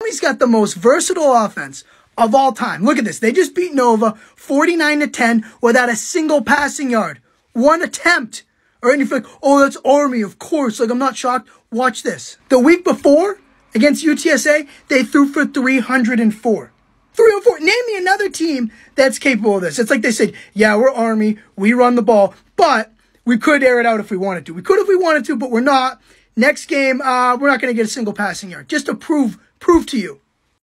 Army's got the most versatile offense of all time. Look at this. They just beat Nova 49-10 without a single passing yard. One attempt. All right, and you're like, oh, that's Army, of course. Like, I'm not shocked. Watch this. The week before, against UTSA, they threw for 304. 304. Name me another team that's capable of this. It's like they said, yeah, we're Army. We run the ball, but we could air it out if we wanted to. We could if we wanted to, but we're not. Next game, we're not going to get a single passing yard. Just to prove to you